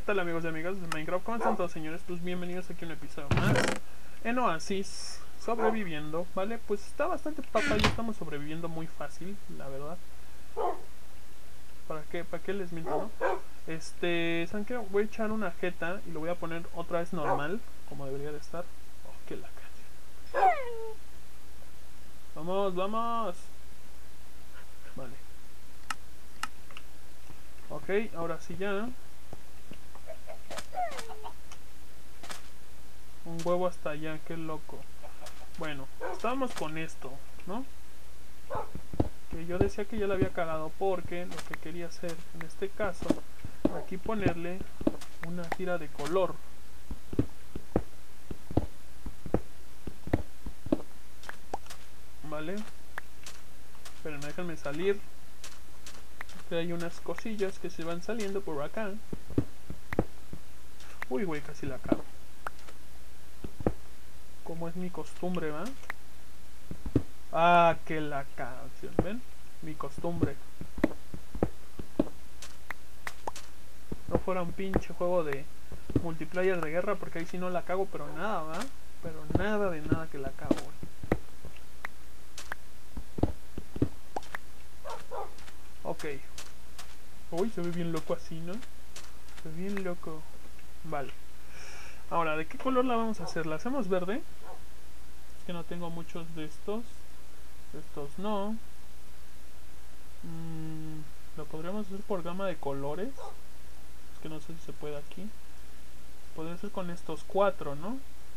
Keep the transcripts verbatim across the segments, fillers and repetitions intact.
tal amigos y amigas de Minecraft? ¿Cómo están todos, señores? Pues bienvenidos aquí a un episodio más en Oasis, sobreviviendo, ¿vale? Pues está bastante papa y estamos sobreviviendo muy fácil, la verdad. ¿Para qué? ¿Para qué les miento, no? Este, ¿saben qué? Voy a echar una jeta y lo voy a poner otra vez normal, como debería de estar. Oh, qué la canción. Vamos, vamos. Vale. Ok, ahora sí ya. Un huevo hasta allá, qué loco. Bueno, estábamos con esto, ¿no? Que yo decía que ya la había cagado porque lo que quería hacer en este caso, aquí ponerle una tira de color. Vale. Pero no déjenme salir. Que hay unas cosillas que se van saliendo por acá. Uy, güey, casi la cago. Como es mi costumbre, ¿va? Ah, que la canción, ¿ven? Mi costumbre. No fuera un pinche juego de multiplayer de guerra, porque ahí sí no la cago, pero nada, ¿va? Pero nada de nada que la cago, güey. Ok. Uy, se ve bien loco así, ¿no? Se ve bien loco. Vale. Ahora, ¿de qué color la vamos a hacer? ¿La hacemos verde? Es que no tengo muchos de estos. Estos no. Mm, lo podríamos hacer por gama de colores. Es que no sé si se puede aquí. Podría ser con estos cuatro, ¿no?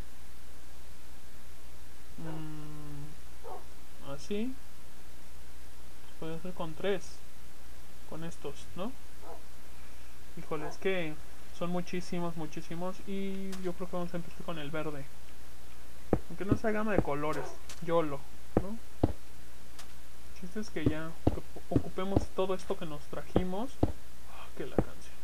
Mm, así. Podría ser con tres. Con estos, ¿no? Híjole, es que son muchísimos, muchísimos. Y yo creo que vamos a empezar con el verde. Aunque no sea gama de colores. YOLO, ¿no? El chiste es que ya ocupemos todo esto que nos trajimos. Oh, que la canción.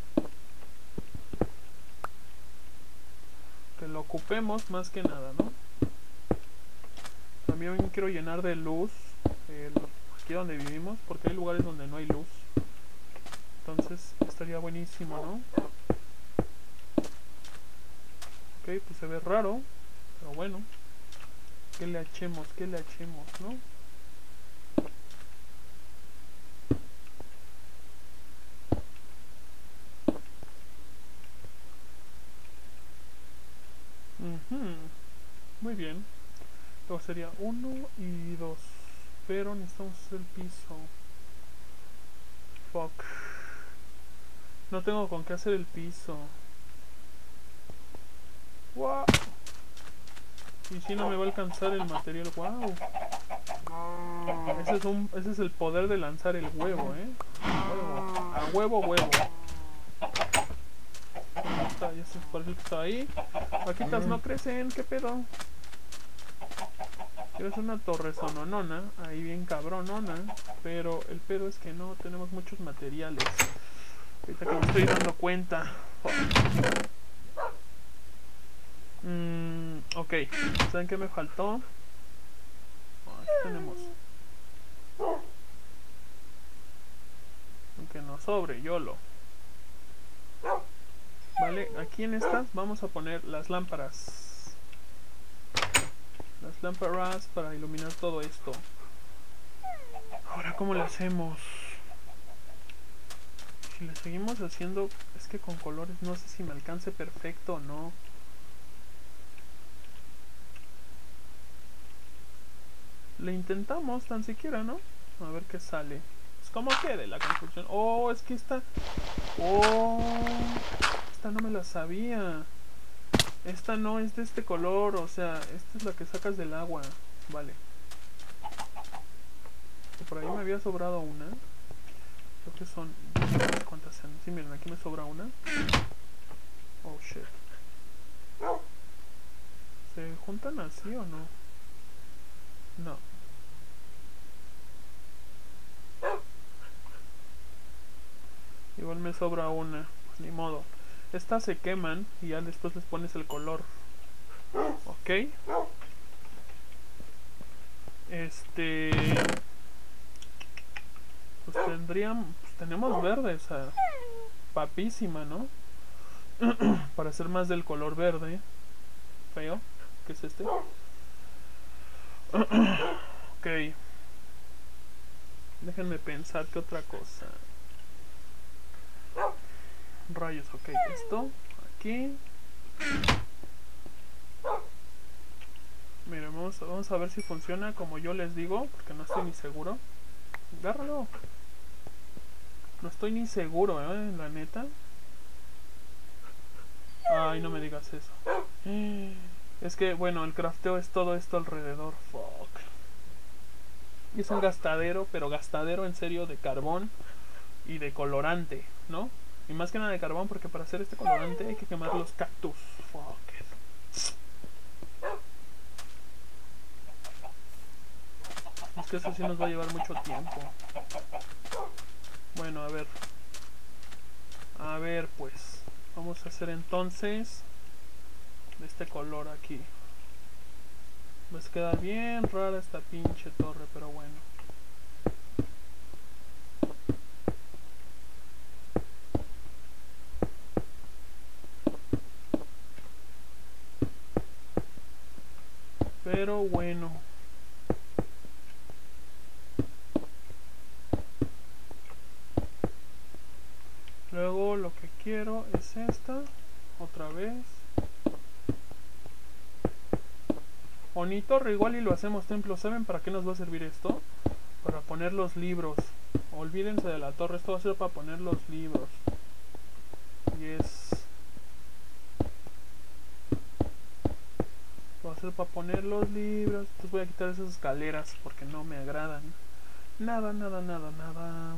Que lo ocupemos más que nada, ¿no? También quiero llenar de luz el, aquí donde vivimos, porque hay lugares donde no hay luz. Entonces estaría buenísimo, ¿no? Ok, pues se ve raro, pero bueno. ¿Qué le echemos? ¿Qué le echemos, no? Uh-huh. Muy bien. Luego sería uno y dos. Pero necesitamos el piso. Fuck. No tengo con qué hacer el piso. Wow. Y si no me va a alcanzar el material. Wow. Ese es, un, ese es el poder de lanzar el huevo, ¿eh? Huevo. A huevo, huevo. Está, ya se parece que está ahí. Vaquitas no crecen, ¿qué pedo? Es una torre sononona, ahí bien cabronona, pero el pedo es que no tenemos muchos materiales. Ahorita que me estoy dando cuenta. Mm, ok, ¿saben qué me faltó? Oh, aquí tenemos. Aunque no sobre, YOLO. Vale, aquí en estas vamos a poner las lámparas. Las lámparas para iluminar todo esto. Ahora, ¿cómo lo hacemos? Si le seguimos haciendo, es que con colores no sé si me alcance perfecto o no. Le intentamos tan siquiera, ¿no? A ver qué sale. Es como quede la construcción. Oh, es que esta... Oh, esta no me la sabía. Esta no es de este color, o sea, esta es la que sacas del agua. Vale. Por ahí me había sobrado una. Creo que son... ¿Cuántas sean? Sí, miren, aquí me sobra una. Oh, shit. ¿Se juntan así o no? No. Igual me sobra una. Pues ni modo. Estas se queman y ya después les pones el color. Ok. Este... Pues tendrían... Pues tenemos verde esa... Papísima, ¿no? para hacer más del color verde feo, que es este. Ok, déjenme pensar que otra cosa. Rayos, ok, esto aquí. Miren, vamos, vamos a ver si funciona como yo les digo, porque no estoy ni seguro. Agárralo. No estoy ni seguro, eh, la neta. Ay, no me digas eso. Es que, bueno, el crafteo es todo esto alrededor. Fuck. Es un gastadero, pero gastadero en serio de carbón y de colorante, ¿no? Y más que nada de carbón, porque para hacer este colorante hay que quemar los cactus. Fuck. Es que eso sí nos va a llevar mucho tiempo. Bueno, a ver. A ver, pues. Vamos a hacer entonces de este color aquí. Va a quedar bien rara esta pinche torre, pero bueno. Pero bueno. Luego lo que quiero es esta. Otra vez. O ni torre, igual y lo hacemos templo. ¿Saben para qué nos va a servir esto? Para poner los libros. Olvídense de la torre. Esto va a ser para poner los libros. Y es... va a ser para poner los libros. Entonces voy a quitar esas escaleras porque no me agradan. Nada, nada, nada, nada.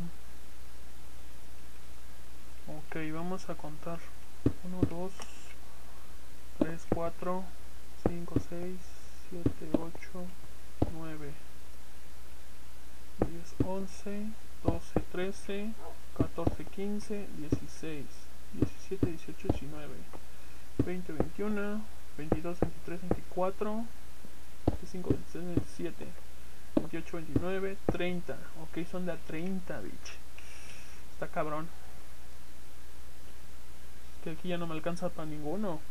Ok, vamos a contar. uno, dos, tres, cuatro, cinco, seis, siete, ocho, nueve, diez, once, doce, trece, catorce, quince, dieciséis, diecisiete, dieciocho, diecinueve, veinte, veintiuno, veintidós, veintitrés, veinticuatro, veinticinco, veintiséis, veintisiete, veintiocho, veintinueve, treinta. Ok, son de a treinta, bitch. Está cabrón. Que aquí ya no me alcanza para ninguno.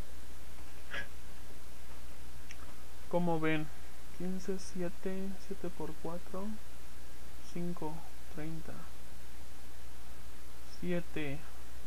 Como ven, quince, siete, siete por cuatro, cinco, treinta, siete,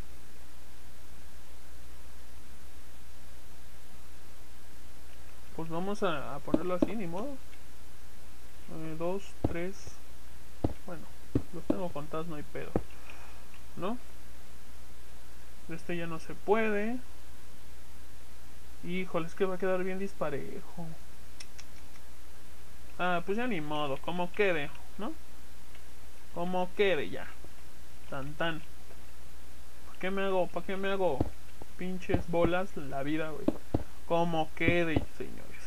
pues vamos a, a ponerlo así, ni modo. eh, dos, tres, bueno, los tengo contados, no hay pedo, ¿no? Este ya no se puede. Híjole, es que va a quedar bien disparejo. Ah, pues ya ni modo, como quede, ¿no? Como quede ya. Tan tan. ¿Para qué me hago? ¿Para qué me hago? Pinches bolas la vida, güey. Como quede, señores.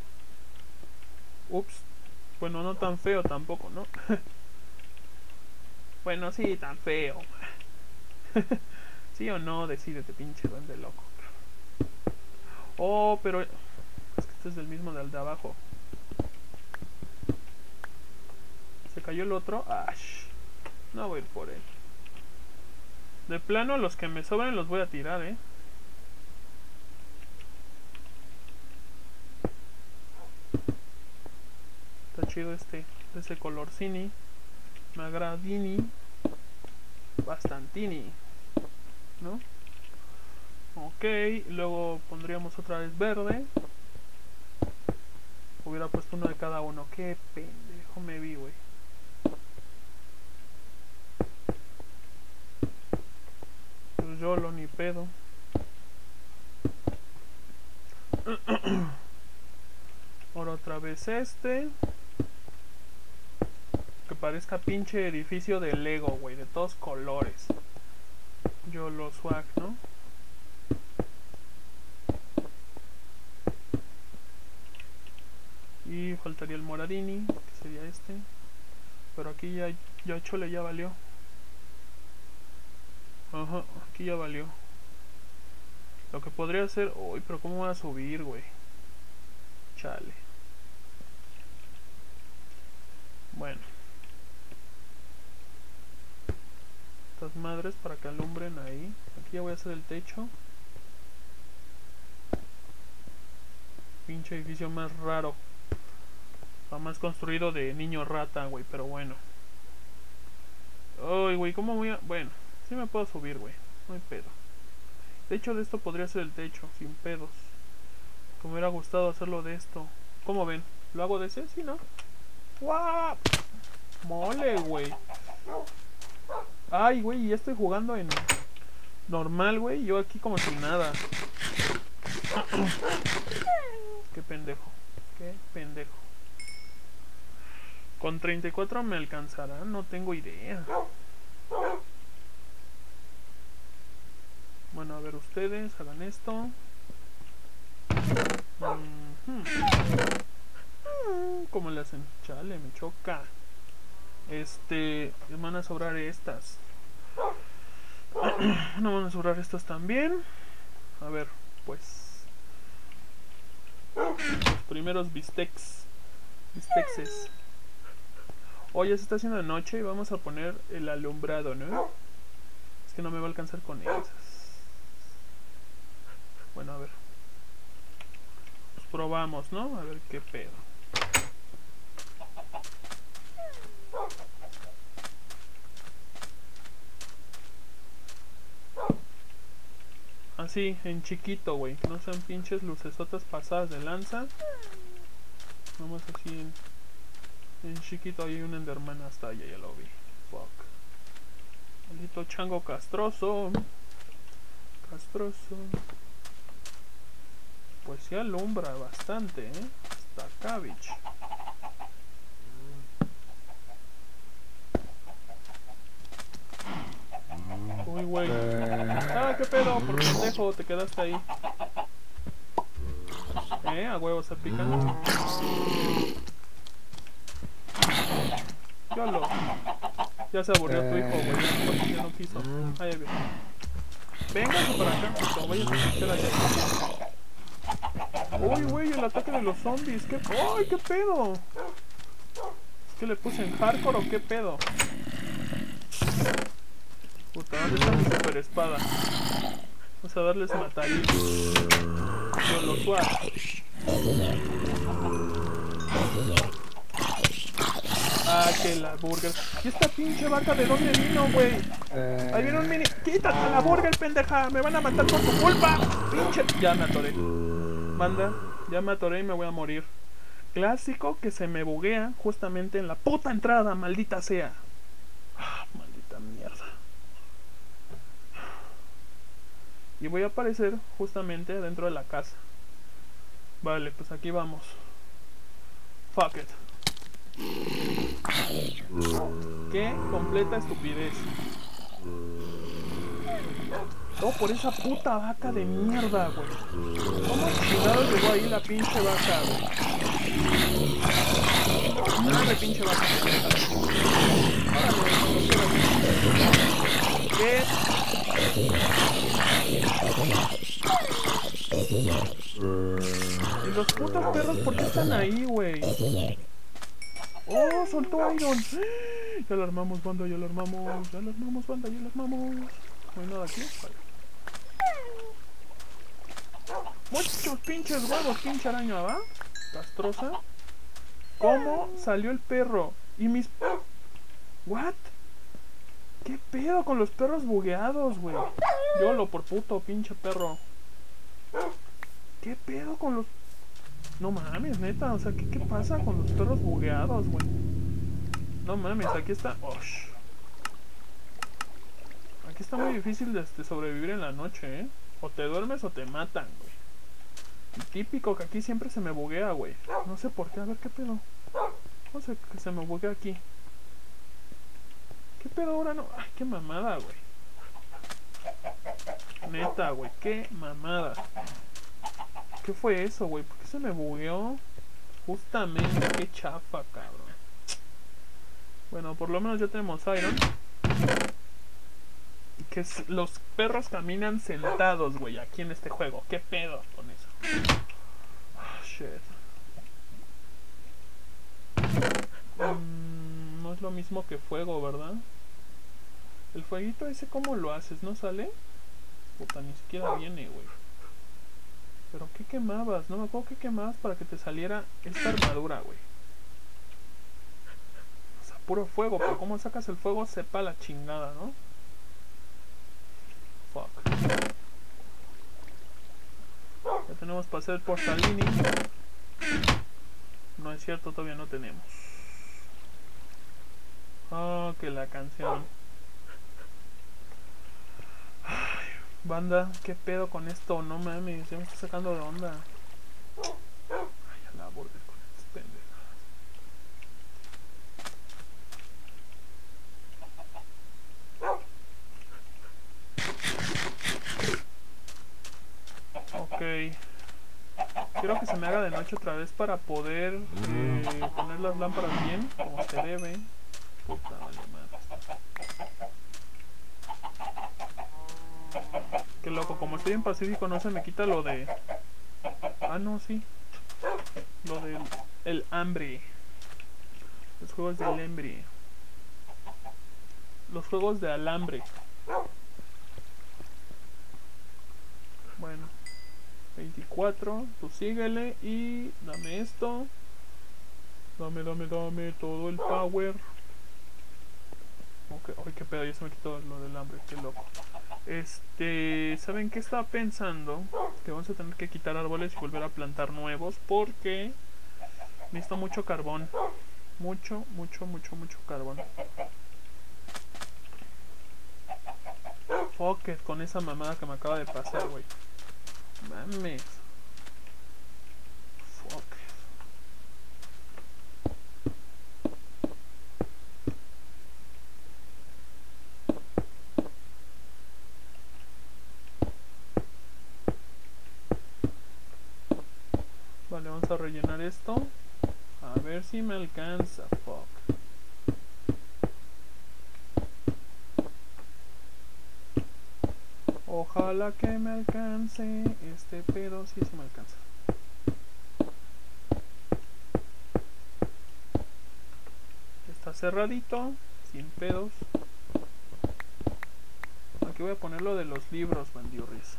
Ups. Bueno, no tan feo tampoco, ¿no? Bueno, sí, tan feo. ¿Sí o no? Decídete, pinche duende loco. Oh, pero... es que este es el mismo del de abajo. ¿Se cayó el otro? Ash. No voy a ir por él. De plano, los que me sobran los voy a tirar, ¿eh? Está chido este. De ese colorcini. Me agradini. Bastantini. ¿No? Ok, luego pondríamos otra vez verde. Hubiera puesto uno de cada uno. Qué pendejo me vi, güey. Pues yo lo ni pedo. Ahora otra vez este. Que parezca pinche edificio de Lego, güey. De todos colores. Yo lo swag, ¿no? Y faltaría el moradini, que sería este. Pero aquí ya, ya chole, ya valió. Ajá, aquí ya valió. Lo que podría hacer... uy, pero ¿cómo voy a subir, güey? Chale. Bueno. Estas madres para que alumbren ahí. Aquí ya voy a hacer el techo. Pinche edificio más raro. Jamás construido de niño rata, güey, pero bueno. Ay, güey, ¿cómo voy a...? Bueno, sí me puedo subir, güey. No hay pedo. De hecho, de esto podría ser el techo, sin pedos. Me hubiera gustado hacerlo de esto. ¿Cómo ven? ¿Lo hago de ese? Sí, ¿no? ¡Guau! Mole, güey. Ay, güey, ya estoy jugando en normal, güey. Yo aquí como si nada. Qué pendejo. Qué pendejo. Con treinta y cuatro me alcanzará, no tengo idea. Bueno, a ver, ustedes hagan esto. Mm-hmm. ¿Cómo le hacen? Chale, me choca. Este, me van a sobrar estas. No van a sobrar estas también. A ver, pues. Los primeros bistecs. Bistexes. Hoy ya se está haciendo de noche y vamos a poner el alumbrado, ¿no? Es que no me va a alcanzar con esas. Bueno, a ver. Pues probamos, ¿no? A ver qué pedo. Así, en chiquito, güey. Que no sean pinches lucesotas pasadas de lanza. Vamos así en... En chiquito. Ahí hay un Enderman hasta allá, ya lo vi. Fuck. Maldito chango castroso. Castroso. Pues sí alumbra bastante, ¿eh? Hasta cabbage. Uy, güey. Ah, qué pedo, por pendejo, te quedaste ahí. Eh, a huevo se pican. Yolo. Ya se aburrió tu hijo, güey. Ya, ya no quiso. Ahí viene. Véngase para acá, puto. Vaya a escuchar allá. Uy, güey, el ataque de los zombies. ¿Qué? ¡Ay, qué pedo! ¿Es que le puse en hardcore o qué pedo? Puta, ¿dónde está mi super espada? Vamos a darles matadillos. Con los swat. Ah, que la burger. ¿Y esta pinche vaca de dónde vino, güey? Eh... Ahí viene un mini. ¡Quítate a la burger, pendeja! ¡Me van a matar por tu culpa! ¡Pinche! Ya me atoré. Manda, ya me atoré y me voy a morir. Clásico que se me buguea justamente en la puta entrada, maldita sea. Ah, maldita mierda. Y voy a aparecer justamente dentro de la casa. Vale, pues aquí vamos. Fuck it. Qué completa estupidez. Todo por esa puta vaca de mierda, güey. ¿Cómo chingados llegó ahí la pinche vaca, güey? Madre pinche vaca. ¿Qué? ¿Y los putos perros por qué están ahí, güey? Oh, soltó Iron. Ya lo armamos, banda, ya lo armamos. Ya lo armamos, banda, ya lo armamos. No hay nada aquí. Vale. Muchos pinches huevos, pinche araña, ¿va? Castrosa. ¿Cómo salió el perro? Y mis... ¿What? ¿Qué pedo con los perros bugueados, güey? Yolo por puto, pinche perro. ¿Qué pedo con los... No mames, neta, o sea, ¿qué, qué pasa con los perros bugueados, güey? No mames, aquí está... Oh, aquí está muy difícil de, de sobrevivir en la noche, ¿eh? O te duermes o te matan, güey. Y típico que aquí siempre se me buguea, güey. No sé por qué, a ver qué pedo. No sé que se me buguea aquí. ¿Qué pedo ahora no? Ay, qué mamada, güey. Neta, güey, qué mamada. ¿Qué fue eso, güey? ¿Por qué se me bugueó? Justamente, qué chafa, cabrón. Bueno, por lo menos ya tenemos Iron. Que es, los perros caminan sentados, güey, aquí en este juego. ¿Qué pedo con eso? Oh, shit. Mm, no es lo mismo que fuego, ¿verdad? El fueguito ese, ¿cómo lo haces? ¿No sale? Puta, ni siquiera viene, güey. Pero ¿qué quemabas? No me acuerdo qué quemabas para que te saliera esta armadura, güey. O sea, puro fuego, pero ¿cómo sacas el fuego? Sepa la chingada, ¿no? Fuck. Ya tenemos para hacer el portalini. No es cierto, todavía no tenemos. Oh, que la canción. Ay, banda, ¿qué pedo con esto? No mames, ya me está sacando de onda. Ay, a la border con estas pendejas. Ok. Quiero que se me haga de noche otra vez para poder eh, poner las lámparas bien, como se debe. Puta vale madre. Qué loco, como estoy en Pacífico no se me quita lo de... Ah, no, sí. Lo del el hambre. Los juegos del hambre. Los juegos de alambre. Bueno. veinticuatro. Tú síguele y dame esto. Dame, dame, dame todo el power. Ok, ay, qué pedo, ya se me quitó lo del hambre, qué loco. Este, ¿saben qué estaba pensando? Que vamos a tener que quitar árboles y volver a plantar nuevos porque necesito mucho carbón. Mucho, mucho, mucho, mucho carbón. Fuck it, con esa mamada que me acaba de pasar, güey. Mames. Fuck. Vale, vamos a rellenar esto. A ver si me alcanza. Fuck. Ojalá que me alcance este pedo. Sí, sí me alcanza. Está cerradito, sin pedos. Aquí voy a poner lo de los libros, bandiurris.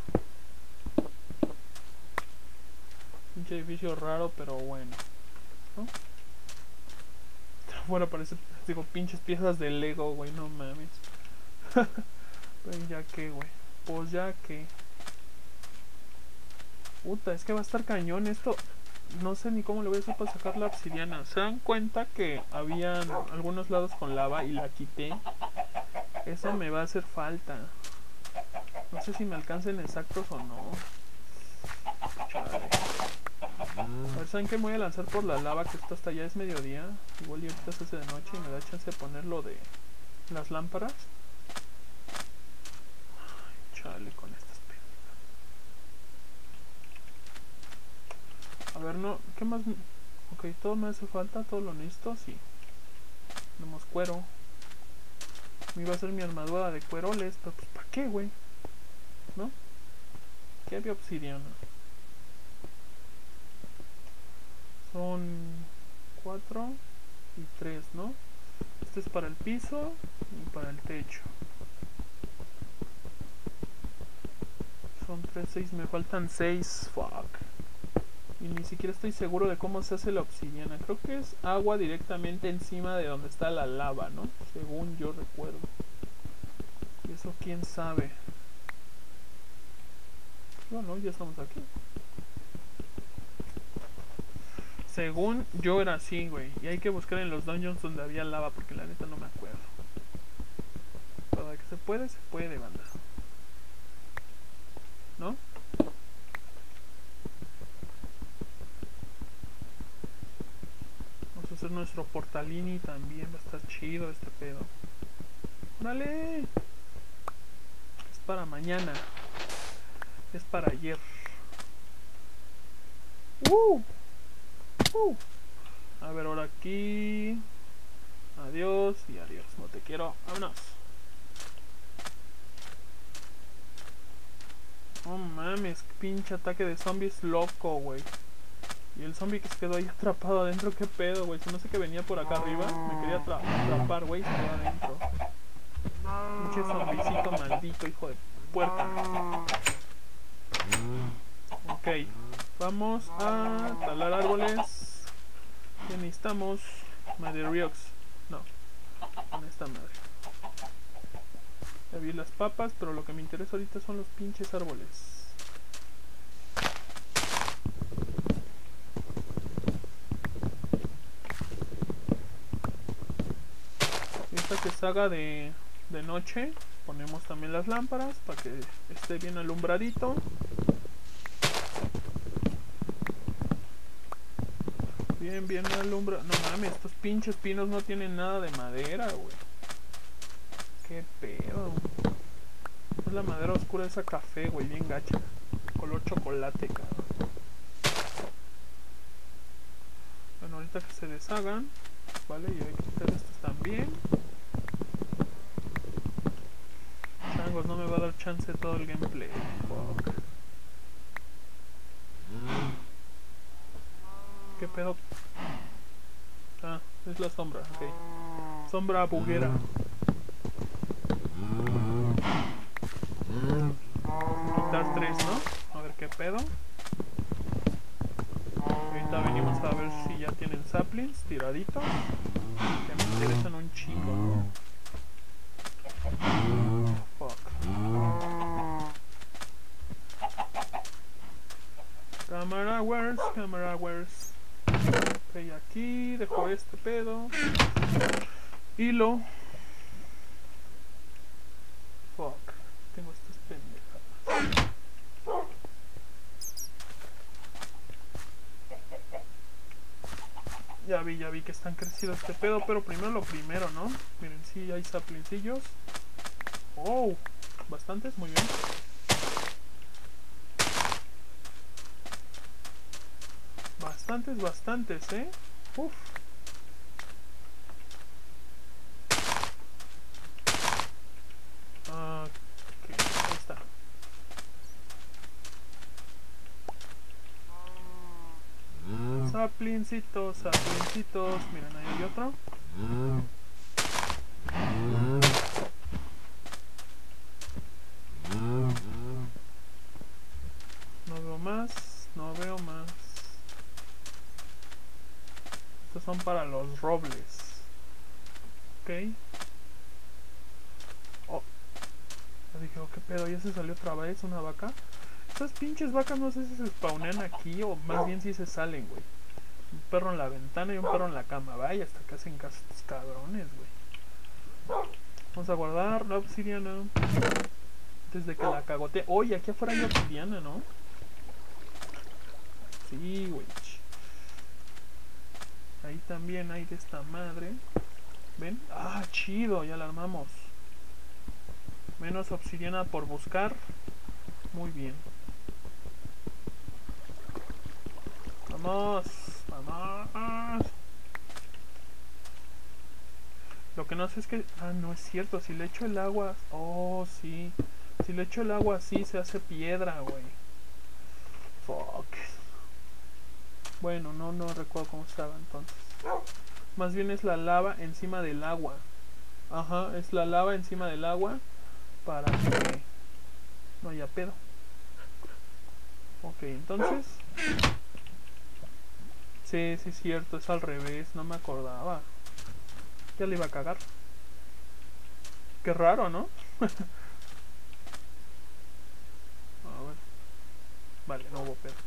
Pinche edificio raro, pero bueno, ¿no? Bueno, parece, digo, pinches piezas de Lego, güey, no mames. Pues ya que, güey. Pues ya que. Puta, es que va a estar cañón esto. No sé ni cómo le voy a hacer para sacar la obsidiana. ¿Se dan cuenta que habían algunos lados con lava y la quité? Eso me va a hacer falta. No sé si me alcancen exactos o no. Chale. A ver, ¿saben qué? Me voy a lanzar por la lava que está hasta allá. Es mediodía. Igual y ahorita se hace de noche y me da chance de poner lo de las lámparas. Ay, chale con estas pendejas. A ver, no. ¿Qué más? Ok, todo me hace falta. Todo lo necesito. Sí. Tenemos cuero. Me iba a hacer mi armadura de cueroles. Pero pues, ¿para qué, güey? ¿No? Aquí había obsidiana. Son cuatro y tres, ¿no? Este es para el piso y para el techo. Son tres, seis, me faltan seis. Fuck. Y ni siquiera estoy seguro de cómo se hace la obsidiana. Creo que es agua directamente encima de donde está la lava, ¿no? Según yo recuerdo. Y eso quién sabe. Bueno, ya estamos aquí. Según yo era así, güey. Y hay que buscar en los dungeons donde había lava, porque la neta no me acuerdo. Para que se puede, se puede, banda. ¿No? Vamos a hacer nuestro portalini también. Va a estar chido este pedo. ¡Órale! Es para mañana. Es para ayer. ¡Uh! Uh. A ver, ahora aquí. Adiós y adiós. No te quiero. Vámonos. Oh mames, pinche ataque de zombies loco, güey. Y el zombie que se quedó ahí atrapado adentro, qué pedo, güey. Si no sé que venía por acá arriba, me quería atra atrapar, güey, se quedó adentro. Pinche zombicito maldito, hijo de puerta. Ok. Vamos a talar árboles. ¿Qué necesitamos? Madriox. No, con esta madre. Ya vi las papas, pero lo que me interesa ahorita son los pinches árboles. Y esta que se haga de, de noche, ponemos también las lámparas para que esté bien alumbradito. Bien, bien alumbrado. No mames, estos pinches pinos no tienen nada de madera, güey. Qué pedo. Es la madera oscura esa café, güey, bien gacha. Color chocolate, cabrón. Bueno, ahorita que se deshagan, vale, y hay que quitar estos también. Changos, no me va a dar chance todo el gameplay. Fuck. ¿Qué pedo? Ah, es la sombra, ok. Sombra buguera. Quitar tres, ¿no? A ver qué pedo. Ahorita venimos a ver si ya tienen saplings tiraditos. Que me interesan un chingo. Fuck. Camera wares, camera wares. Ok, aquí dejo este pedo. Hilo. Fuck. Tengo estas pendejadas. Ya vi, ya vi que están crecidos este pedo, pero primero lo primero, ¿no? Miren, sí hay saplincillos. Oh, bastantes, muy bien. Bastantes, bastantes, ¿eh? Uf. Ah, ok, ahí está. Saplincitos, saplincitos. Miren, ahí hay otro. No veo más, no veo más. Estos son para los robles. Ok. Oh. Ya dije, oh, qué pedo, ya se salió otra vez una vaca. Esas pinches vacas no sé si se spawnean aquí o más bien si se salen, güey. Un perro en la ventana y un perro en la cama. Vaya, hasta que hacen caso estos cabrones, güey. Vamos a guardar la obsidiana. Desde que la cagote. Oye, aquí afuera hay obsidiana, ¿no? Sí, güey. Ahí también hay de esta madre. ¿Ven? Ah, chido, ya la armamos. Menos obsidiana por buscar. Muy bien. Vamos, vamos. Lo que no sé es que... Ah, no es cierto. Si le echo el agua... Oh, sí. Si le echo el agua así se hace piedra, güey. Fuck. Bueno, no, no recuerdo cómo estaba entonces. Más bien es la lava encima del agua. Ajá, es la lava encima del agua. Para que no haya pedo. Ok, entonces... Sí, sí es cierto, es al revés, no me acordaba. Ya le iba a cagar. Qué raro, ¿no? A ver. Vale, no hubo pedo.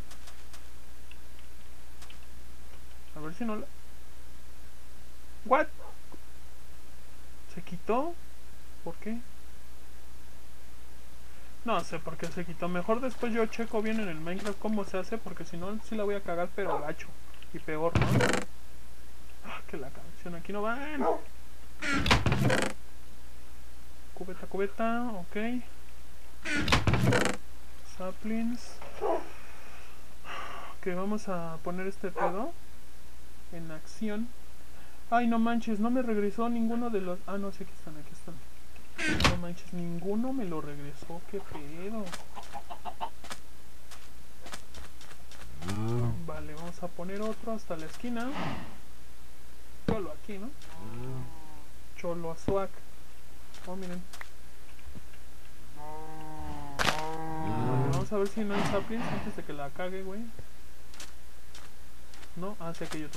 A ver si no la... ¿What? ¿Se quitó? ¿Por qué? No sé por qué se quitó. Mejor después yo checo bien en el Minecraft cómo se hace, porque si no, sí la voy a cagar, pero gacho. Y peor, ¿no? Ah, que la canción aquí no van. Cubeta, cubeta, ok. Saplings. Ok, vamos a poner este pedo en acción. Ay, no manches, no me regresó ninguno de los... Ah, no, sí, aquí están, aquí están. No manches, ninguno me lo regresó, qué pedo. Vale, vamos a poner otro hasta la esquina. Cholo aquí, ¿no? Cholo a swag. Oh, miren. Vale, vamos Vamos a ver si no hay saplings antes de que la cague, güey. No, ah, sí, aquí hay otro.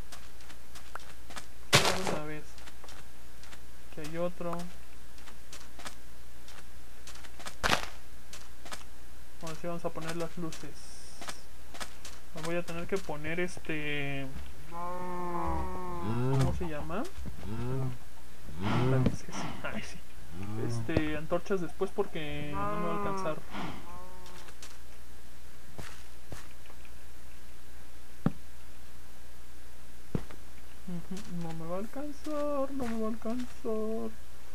Una vez. Aquí hay otro. Ahora sí vamos a poner las luces. Me voy a tener que poner este... ¿Cómo se llama? Ay, sí, sí. Ay, sí. Este, antorchas después porque no me va a alcanzar. No me va a alcanzar, no me va a alcanzar.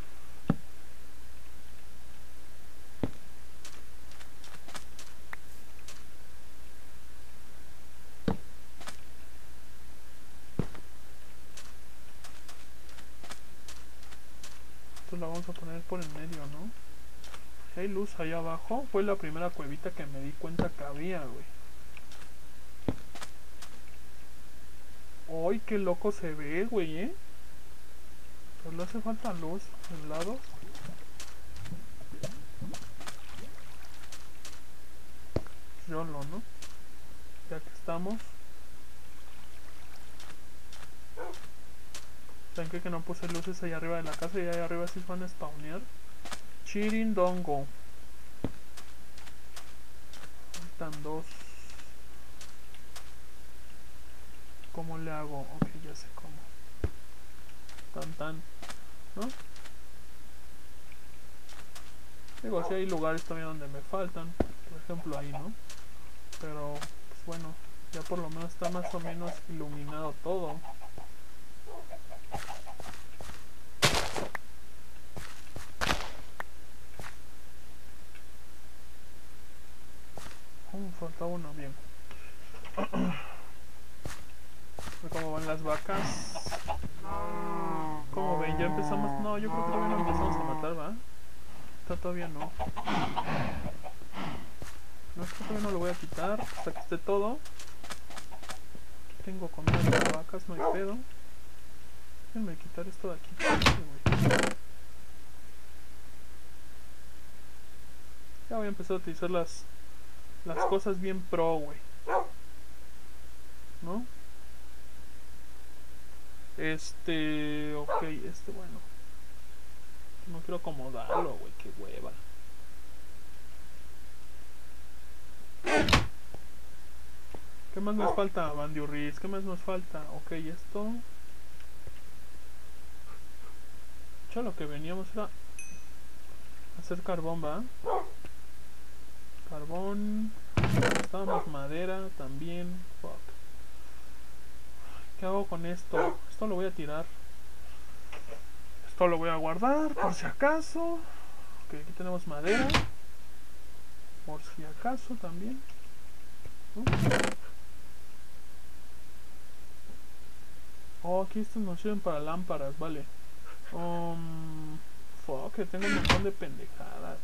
Esto la vamos a poner por en medio, ¿no? Si hay luz allá abajo, fue la primera cuevita que me di cuenta que había, güey. ¡Ay, qué loco se ve, güey, eh! Pero le hace falta luz en lados. Yolo, ¿no? Ya que estamos. ¿Saben qué? Que no puse luces ahí arriba de la casa y ahí arriba sí van a spawnear. Chirindongo. Faltan dos. ¿Cómo le hago? Ok, ya sé cómo. Tan tan, ¿no? Digo, si hay lugares también donde me faltan. Por ejemplo ahí, ¿no? Pero, pues bueno, ya por lo menos está más o menos iluminado todo. Uh, falta uno, bien. ¿Cómo van las vacas? ¿Cómo ven? ¿Ya empezamos? No, yo creo que todavía no empezamos a matar, ¿va? Está todavía no. No, esto todavía no lo voy a quitar hasta que esté todo. Aquí tengo comida de las vacas, no hay pedo. Déjenme quitar esto de aquí. Ya voy a empezar a utilizar las, las cosas bien pro, güey. ¿No? Este... Ok, este bueno. No quiero acomodarlo, güey, qué hueva. ¿Qué más nos falta, Bandiurris? ¿Qué más nos falta? Ok, esto... Ya lo que veníamos era... hacer carbón, ¿va? Carbón... Necesitábamos madera también. Fuck. ¿Qué hago con esto? Esto lo voy a tirar. Esto lo voy a guardar por si acaso. Ok, aquí tenemos madera. Por si acaso también. ¿No? Oh, aquí estos nos sirven para lámparas, vale. Um, fuck, que tengo un montón de pendejadas,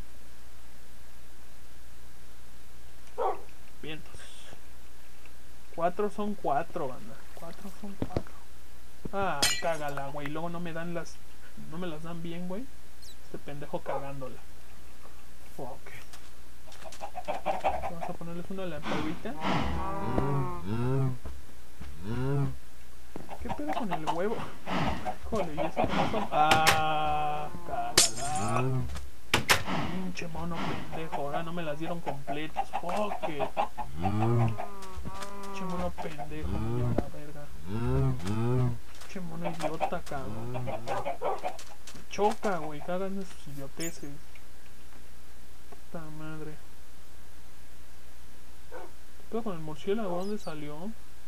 güey. Vientos. Cuatro son cuatro, banda. Cuatro son cuatro. Ah, cágala, güey. Luego no me dan las... No me las dan bien, güey. Este pendejo cagándola. Fuck. Vamos a ponerles una lamparita. ¿Qué pedo con el huevo? Híjole, y eso que no son... Ah, cágala. Pinche mono pendejo. Ahora no me las dieron completas. Fuck it. Pinche mono pendejo. Mira la verga. Pinche mono idiota, cabrón. Me choca, güey. Cagan esos idioteces. Puta madre. ¿Qué pedo con el murciélago? ¿Dónde salió?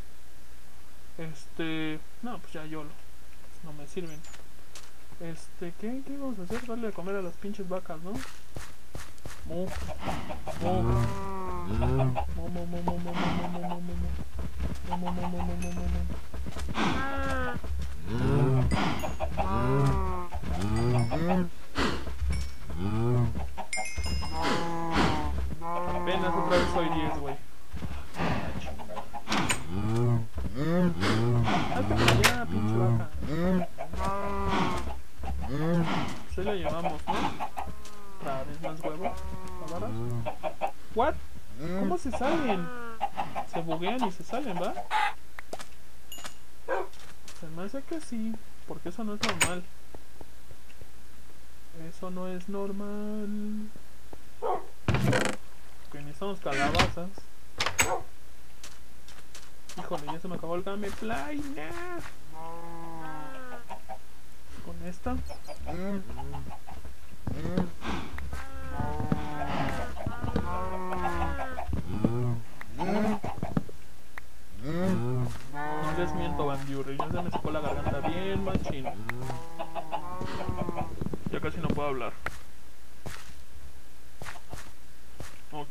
Este... No, pues ya YOLO. No me sirven. Este... ¿Qué? ¿Qué vamos a hacer? Darle de comer a las pinches vacas, ¿no? Mu. Mu. Mu, mu, mu, mu, mu, mu, mu, mu, mu, mu, mu. Mu, mu, mu, mu, mu, mu, mu, mu. Apenas otra vez soy diez, güey. Hazte para allá, pinche vaca. Pues ahí la llevamos, ¿no? Otra vez más huevo. ¿Agarras? ¿What? ¿Cómo se salen? Se buguean y se salen, ¿va? Se me hace que sí, porque eso no es normal. Eso no es normal. Que necesitamos calabazas. Híjole, ya se me acabó el gameplay. Nah. Con esta. No les miento, Bandiurri, ya se me secó la garganta bien machín. Ya casi no puedo hablar. Ok.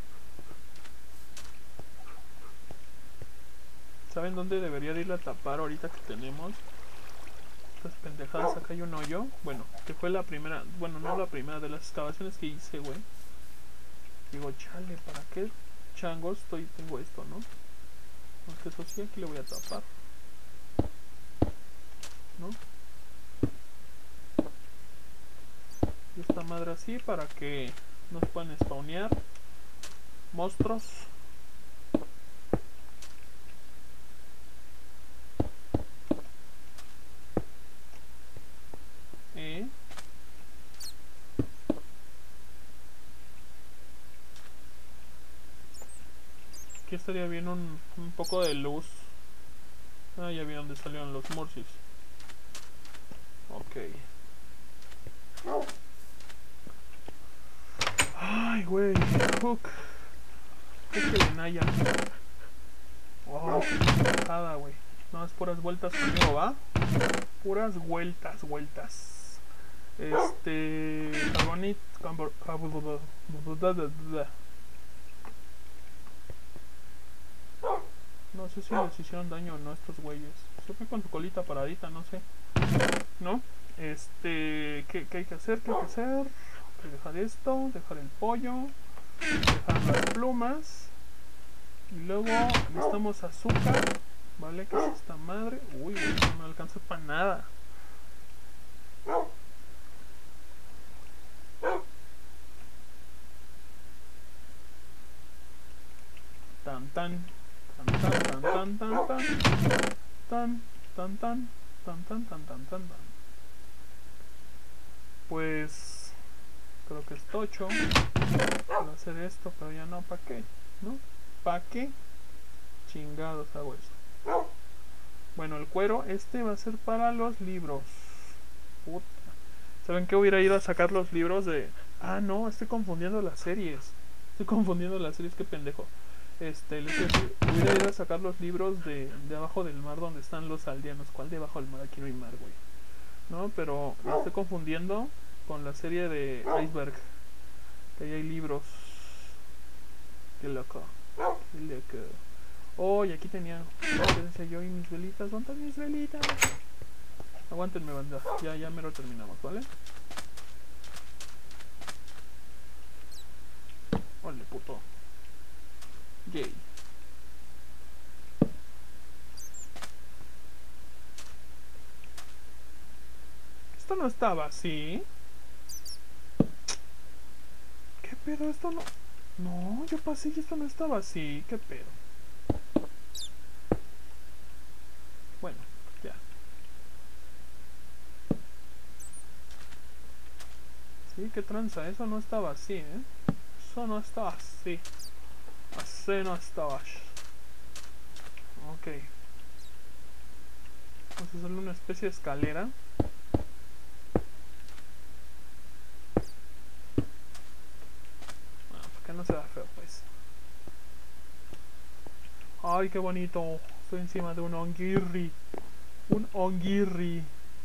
¿Saben dónde debería de ir a tapar ahorita que tenemos estas pendejadas? Acá hay un hoyo. Bueno, que fue la primera, bueno, no la primera de las excavaciones que hice, güey. Digo, chale, ¿para qué changos estoy, tengo esto, no? Aunque eso sí, aquí le voy a tapar, ¿no? Y esta madre así para que nos puedan spawnear monstruos. Eh. Aquí estaría bien un, un poco de luz. Ah, ya vi dónde salieron los morsis. Ok. Ay, güey. Hook. Es que le naya. Wow, qué bajada, güey. No, es puras vueltas conmigo, ¿va? Puras vueltas, vueltas. Este... Carbonit... No sé si les hicieron daño o no estos güeyes. Se fue con su colita paradita, no sé. ¿No? Este... ¿Qué, qué hay que hacer? ¿Qué hay que hacer? Dejar esto, dejar el pollo, dejar las plumas. Y luego necesitamos azúcar. ¿Vale? ¿Qué es esta madre? Uy, no me alcanza para nada. Tan tan tan tan tan tan tan tan tan tan tan tan tan tan tan tan. Pues creo que es tocho para hacer esto, pero ya no, ¿para qué? ¿No? ¿Para qué chingados hago eso? Bueno, el cuero este va a ser para los libros. Puta. ¿Saben qué? Hubiera ido a sacar los libros de... Ah, no, estoy confundiendo las series. Estoy confundiendo las series, qué pendejo. Este, les decir, hubiera ido a sacar los libros de, de abajo del mar donde están los aldeanos. ¿Cuál de abajo del mar? Aquí no hay mar, güey. No, pero lo estoy confundiendo con la serie de Iceberg. Que ahí hay libros. Qué loco. Qué loco. Oh, y aquí tenía. ¿Qué decía yo? ¿Y mis velitas? ¿Dónde están mis velitas? Aguántenme, banda. Ya, ya me lo terminamos, ¿vale? Ole, puto. Yay. Esto no estaba así. ¿Qué pedo? Esto no... No, yo pasé y esto no estaba así. ¿Qué pedo? Bueno, ya. Sí, qué tranza. Eso no estaba así, ¿eh? Eso no estaba así. Así no estaba. Ok. Vamos a hacerle una especie de escalera. Ah, para que no se vea feo, pues. Ay, qué bonito. Estoy encima de un ongirri. Un ongirri.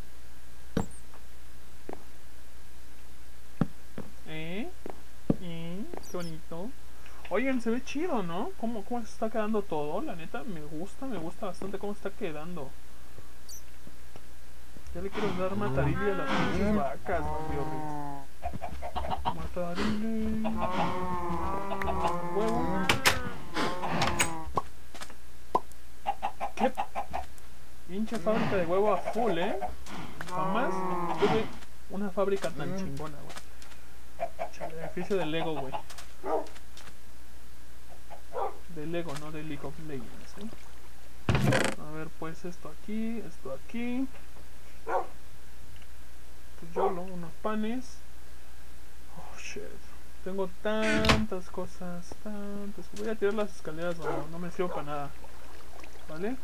¿Eh? ¿Eh? Qué bonito. Oigan, se ve chido, ¿no? ¿Cómo, cómo se está quedando todo? La neta, me gusta, me gusta bastante cómo está quedando. Ya le quiero dar matarile a las pinches vacas, man, matarile. Huevo. ¿Qué? Pinche fábrica de huevo a full, ¿eh? Jamás tuve una fábrica tan chingona, güey. El beneficio del Lego, güey. Lego, no de League of Legends, ¿eh? A ver, pues esto aquí, esto aquí. Pues yo lo, unos panes. Oh, shit. Tengo tantas cosas, tantas. Voy a tirar las escaleras, no, no me sirvo para nada. ¿Vale?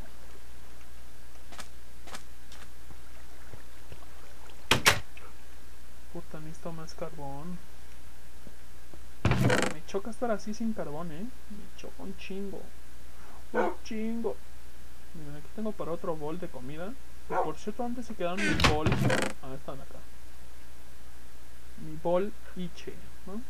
Puta, necesito más carbón. Me choca estar así sin carbón, eh. Me choca un chingo. Un chingo. Miren, aquí tengo para otro bol de comida. Y por cierto, antes se quedaron mis bol. Ah, están acá. Mi bol Iche, ¿no?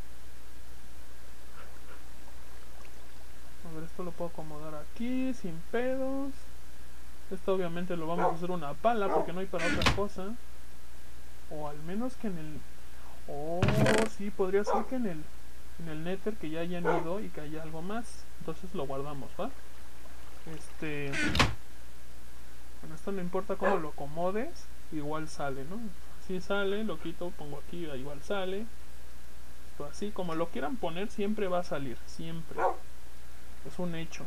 A ver, esto lo puedo acomodar aquí sin pedos. Esto obviamente lo vamos a hacer una pala porque no hay para otra cosa. O al menos que en el... Oh, sí, podría ser que en el... En el Nether que ya hayan ido y que haya algo más. Entonces lo guardamos, ¿va? Este... Bueno, esto no importa cómo lo acomodes. Igual sale, ¿no? Así sale, lo quito, pongo aquí, igual sale. Esto así, como lo quieran poner, siempre va a salir. Siempre. Es un hecho.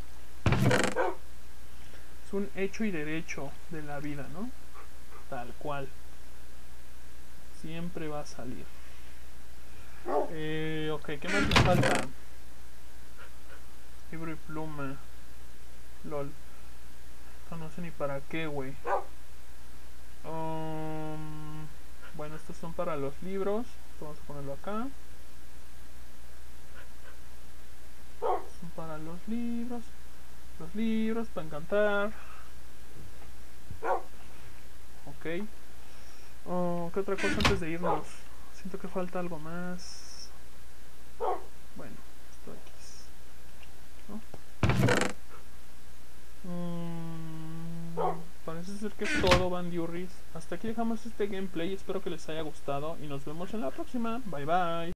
Es un hecho y derecho de la vida, ¿no? Tal cual. Siempre va a salir. Eh, ok, ¿qué más me falta? Libro y pluma. Lol. Esto no sé ni para qué, güey. Um, bueno, estos son para los libros. Esto vamos a ponerlo acá. Son para los libros. Los libros para encantar. Ok. Oh, ¿qué otra cosa antes de irnos? Siento que falta algo más. Bueno, esto aquí. ¿No? Mm, parece ser que es todo, Bandiurris. Hasta aquí dejamos este gameplay. Espero que les haya gustado y nos vemos en la próxima. Bye bye.